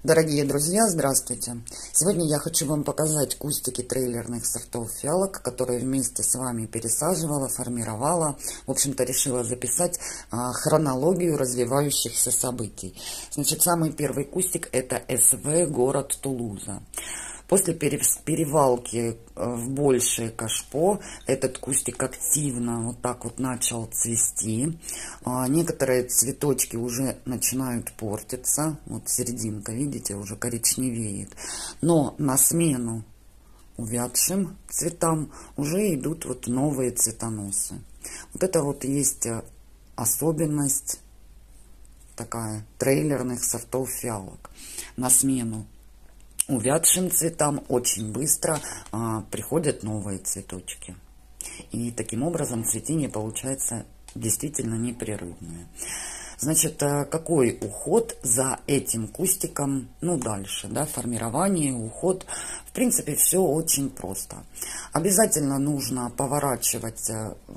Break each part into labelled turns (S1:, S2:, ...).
S1: Дорогие друзья, здравствуйте! Сегодня я хочу вам показать кустики трейлерных сортов фиалок, которые вместе с вами пересаживала, формировала. В общем-то, решила записать хронологию развивающихся событий. Значит, самый первый кустик — это СВ, город Тулуза. После перевалки в большее кашпо этот кустик активно вот так вот начал цвести. Некоторые цветочки уже начинают портиться. Вот серединка, видите, уже коричневеет. Но на смену увядшим цветам уже идут вот новые цветоносы. Вот это вот есть особенность такая трейлерных сортов фиалок. На смену увядшим цветам очень быстро приходят новые цветочки. И таким образом цветение получается действительно непрерывное. Значит, какой уход за этим кустиком, ну дальше, да, формирование, уход. В принципе, все очень просто. Обязательно нужно поворачивать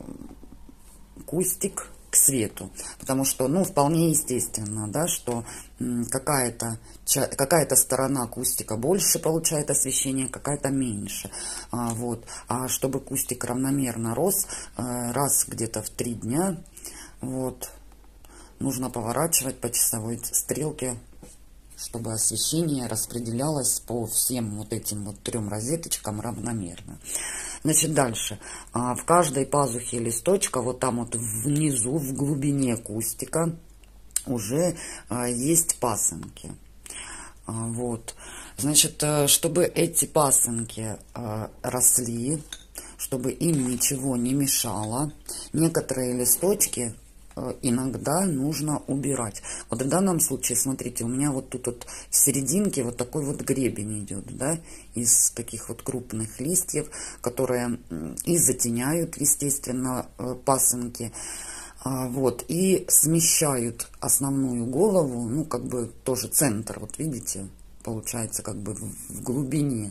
S1: кустик к свету, потому что, ну, вполне естественно, да, что какая-то сторона кустика больше получает освещение, какая-то меньше. Вот. А чтобы кустик равномерно рос, раз где-то в 3 дня, вот, нужно поворачивать по часовой стрелке, чтобы освещение распределялось по всем вот этим вот 3 розеточкам равномерно. Значит, дальше. В каждой пазухе листочка, вот там вот внизу, в глубине кустика, уже есть пасынки. Вот. Значит, чтобы эти пасынки росли, чтобы им ничего не мешало, некоторые листочки иногда нужно убирать. Вот в данном случае, смотрите, у меня вот тут вот в серединке вот такой вот гребень идет, да, из таких вот крупных листьев, которые и затеняют, естественно, пасынки, вот, и смещают основную голову, ну, как бы тоже центр, вот видите, получается, как бы в глубине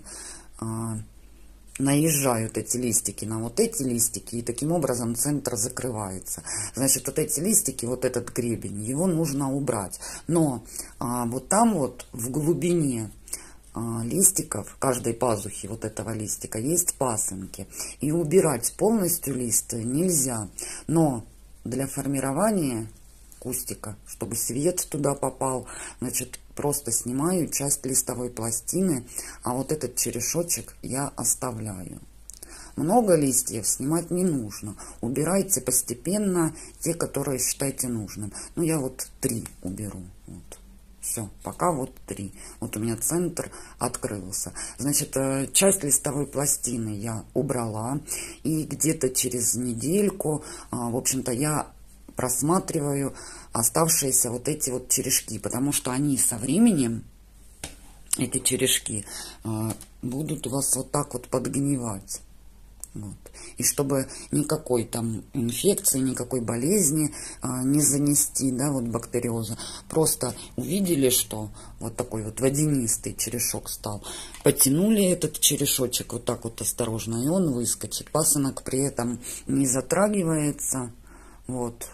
S1: наезжают эти листики на вот эти листики, и таким образом центр закрывается. Значит, вот эти листики, вот этот гребень, его нужно убрать. Но вот там вот в глубине листиков, каждой пазухи вот этого листика, есть пасынки. И убирать полностью лист нельзя. Но для формирования кустика, чтобы свет туда попал, значит, просто снимаю часть листовой пластины, а вот этот черешочек я оставляю. Много листьев снимать не нужно. Убирайте постепенно те, которые считаете нужным. Ну, я вот 3 уберу. Вот. Все, пока вот 3. Вот у меня центр открылся. Значит, часть листовой пластины я убрала. И где-то через недельку, в общем-то, я просматриваю оставшиеся вот эти вот черешки, потому что они со временем, эти черешки, будут у вас вот так вот подгнивать. Вот. И чтобы никакой там инфекции, никакой болезни не занести, да, вот бактериоза, просто увидели, что вот такой вот водянистый черешок стал, потянули этот черешочек вот так вот осторожно, и он выскочит. Пасынок при этом не затрагивается. Вот.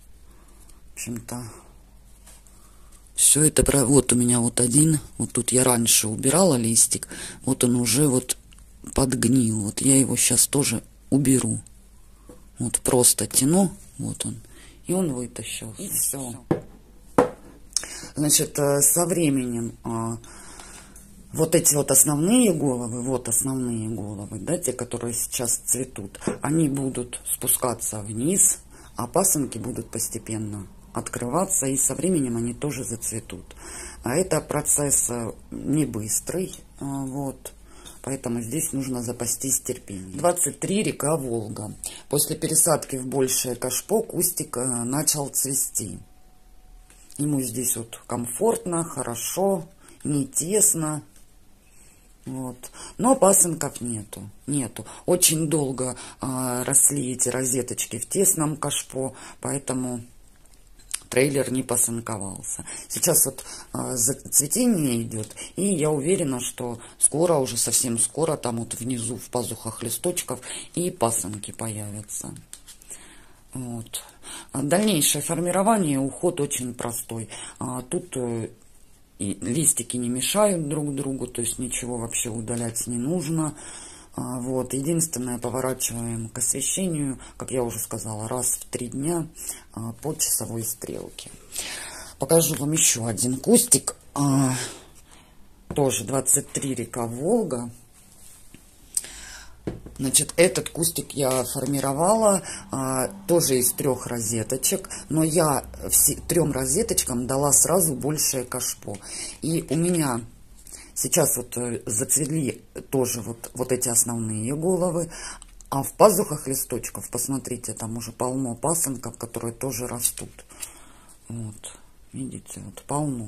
S1: В общем-то, все это, вот у меня вот один, вот тут я раньше убирала листик, вот он уже вот подгнил, вот я его сейчас тоже уберу, вот просто тяну, вот он, и он вытащил, и все. Значит, со временем вот эти вот основные головы, да, те, которые сейчас цветут, они будут спускаться вниз, а пасынки будут постепенно открываться, и со временем они тоже зацветут. А это процесс не быстрый, вот, поэтому здесь нужно запастись терпением. 23, река Волга. После пересадки в большее кашпо кустик начал цвести. Ему здесь вот комфортно, хорошо, не тесно. Вот. Но пасынков нету. Очень долго росли эти розеточки в тесном кашпо, поэтому трейлер не пасынковался. Сейчас вот цветение идет, и я уверена, что скоро, уже совсем скоро, там вот внизу в пазухах листочков и пасынки появятся. Вот. Дальнейшее формирование, уход очень простой. Тут и листики не мешают друг другу, то есть ничего вообще удалять не нужно. Вот, единственное, поворачиваем к освещению, как я уже сказала, раз в 3 дня по часовой стрелке. Покажу вам еще один кустик, тоже 23 река Волга. Значит, этот кустик я формировала тоже из 3 розеточек, но я 3 розеточкам дала сразу большее кашпо. И у меня сейчас вот зацвели тоже вот эти основные головы, а в пазухах листочков, посмотрите, там уже полно пасынков, которые тоже растут. Вот, видите, вот полно.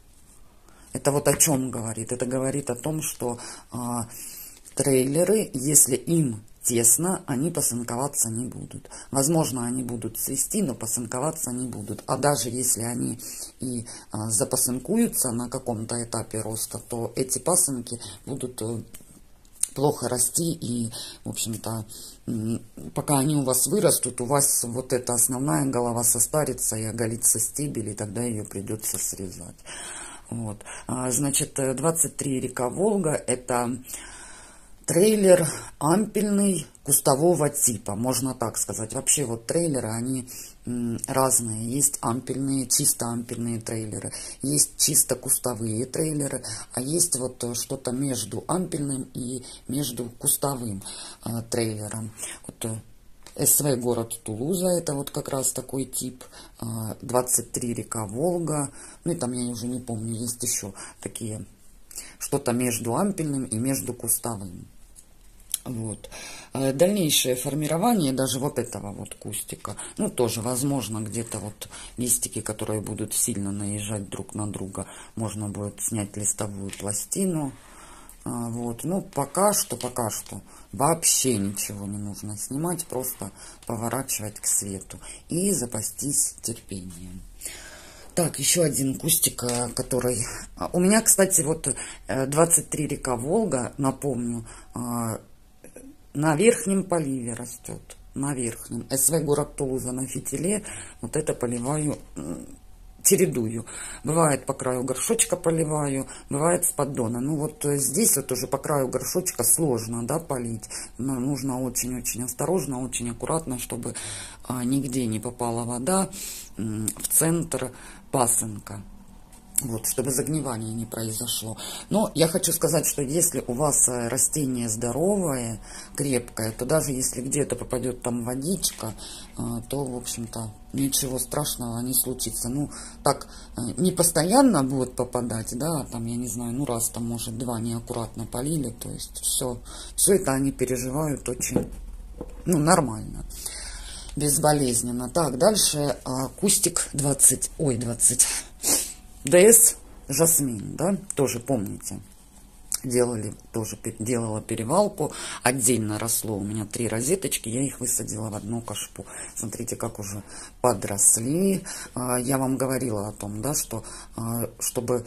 S1: Это вот о чем говорит? Это говорит о том, что трейлеры, если им тесно, они пасынковаться не будут. Возможно, они будут цвести, но пасынковаться не будут. А даже если они и запасынкуются на каком-то этапе роста, то эти пасынки будут плохо расти. И, в общем-то, пока они у вас вырастут, у вас вот эта основная голова состарится и оголится стебель, и тогда ее придется срезать. Вот. Значит, 23 река Волга — это трейлер ампельный кустового типа, можно так сказать. Вообще вот трейлеры, они разные. Есть ампельные, чисто ампельные трейлеры, есть чисто кустовые трейлеры, а есть вот что-то между ампельным и между кустовым трейлером. Вот СВ город Тулуза, это вот как раз такой тип, 23 река Волга, ну и там я уже не помню, есть еще такие, что-то между ампельным и между кустовым. Вот. Дальнейшее формирование даже вот этого вот кустика, ну тоже возможно где-то вот листики, которые будут сильно наезжать друг на друга, можно будет снять листовую пластину. Вот. Ну пока что вообще ничего не нужно снимать, просто поворачивать к свету и запастись терпением. Так, еще один кустик, который... У меня, кстати, вот 23 река Волга, напомню, на верхнем поливе растет. На верхнем. СВ город Тулуза на фитиле. Вот это поливаю, чередую. Бывает по краю горшочка поливаю, бывает с поддона. Ну вот здесь вот уже по краю горшочка сложно, да, полить. Но нужно очень-очень осторожно, очень аккуратно, чтобы нигде не попала вода в центр пасынка. Вот, чтобы загнивание не произошло. Но я хочу сказать, что если у вас растение здоровое, крепкое, то даже если где-то попадет там водичка, то, в общем-то, ничего страшного не случится. Ну, так, не постоянно будет попадать, да, там, я не знаю, ну, раз там, может, 2 неаккуратно полили, то есть все это они переживают очень, ну, нормально, безболезненно. Так, дальше кустик 20 ДС Жасмин, да, тоже помните, делала перевалку, отдельно росло у меня 3 розеточки, я их высадила в одну кашпу. Смотрите, как уже подросли. Я вам говорила о том, да, что чтобы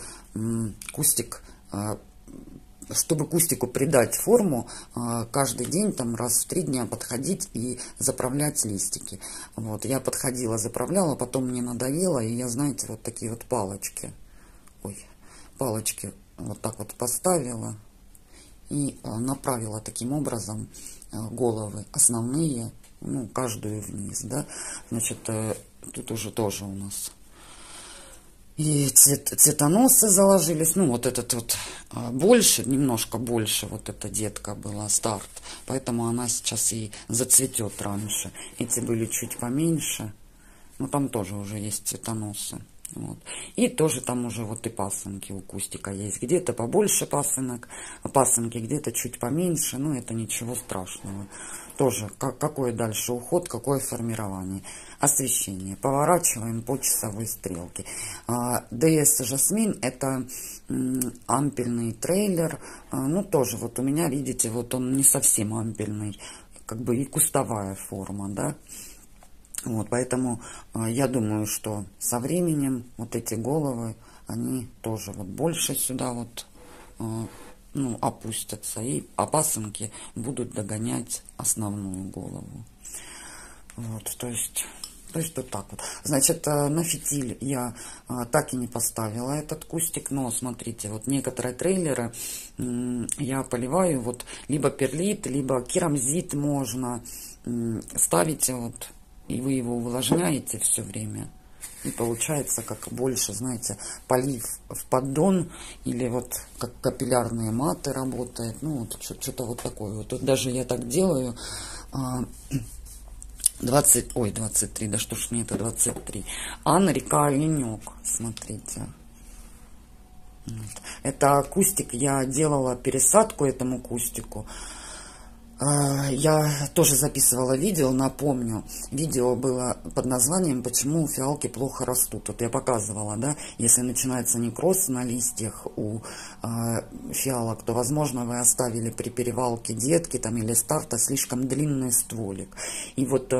S1: кустику придать форму, каждый день, там раз в 3 дня подходить и заправлять листики. Вот, я подходила, заправляла, потом мне надоело, и я, знаете, вот такие вот палочки вот так вот поставила и направила таким образом головы основные, ну, каждую вниз, да. Значит, тут уже тоже у нас и цветоносы заложились. Ну, вот этот вот немножко больше вот эта детка была, старт. Поэтому она сейчас и зацветет раньше. Эти были чуть поменьше. Но там тоже уже есть цветоносы. Вот. И тоже там уже вот и пасынки у кустика есть. Где-то побольше пасынки, где-то чуть поменьше. Но это ничего страшного. Тоже какой дальше уход, какое формирование. Освещение. Поворачиваем по часовой стрелке. ДС Жасмин — это ампельный трейлер. Ну, тоже вот у меня, видите, вот он не совсем ампельный. Как бы и кустовая форма, да. Вот, поэтому я думаю, что со временем вот эти головы, они тоже вот больше сюда вот, ну, опустятся. И пасынки будут догонять основную голову. Вот, то есть То есть вот так вот. Значит, на фитиль я так и не поставила этот кустик, но смотрите, вот некоторые трейлеры я поливаю вот либо перлит, либо керамзит можно. Ставите вот, и вы его увлажняете все время. И получается как больше, знаете, полив в поддон или вот как капиллярные маты работает. Ну вот что-то вот такое. Вот даже я так делаю. 23, да что ж мне это 23. Анна, река, Оленек, смотрите. Вот. Это кустик, я делала пересадку этому кустику. Я тоже записывала видео, напомню. Видео было под названием «Почему фиалки плохо растут». Вот я показывала, да, если начинается некроз на листьях у фиалок, то, возможно, вы оставили при перевалке детки там, или старта слишком длинный стволик. И вот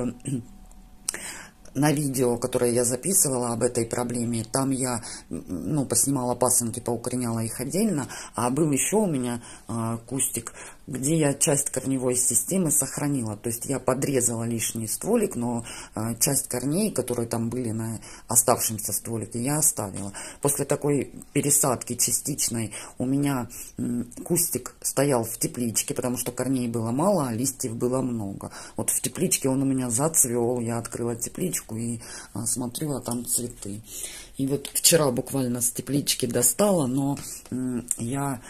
S1: на видео, которое я записывала об этой проблеме, там я, ну, поснимала пасынки, поукореняла их отдельно, а был еще у меня кустик, где я часть корневой системы сохранила. То есть я подрезала лишний стволик, но часть корней, которые там были на оставшемся стволике, я оставила. После такой пересадки частичной у меня кустик стоял в тепличке, потому что корней было мало, а листьев было много. Вот в тепличке он у меня зацвел, я открыла тепличку и смотрю, а там цветы. И вот вчера буквально с теплички достала, но я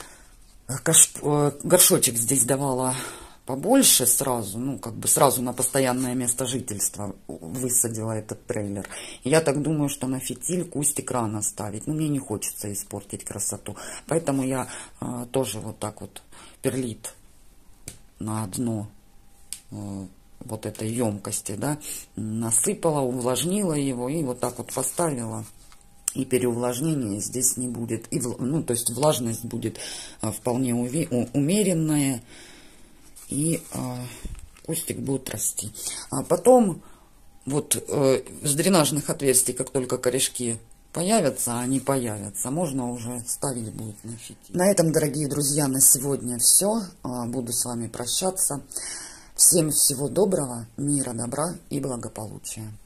S1: горшочек здесь давала побольше сразу, ну, как бы сразу на постоянное место жительства высадила этот трейлер. И я так думаю, что на фитиль кустик рано ставить. Но мне не хочется испортить красоту. Поэтому я тоже вот так вот перлит на дно вот этой емкости, да, насыпала, увлажнила его и вот так вот поставила. И переувлажнения здесь не будет. И, ну, то есть влажность будет вполне умеренная. И кустик будет расти. А потом вот с дренажных отверстий, как только корешки появятся, они появятся, можно уже ставить будет на фитиль. На этом, дорогие друзья, на сегодня все. Буду с вами прощаться. Всем всего доброго, мира, добра и благополучия.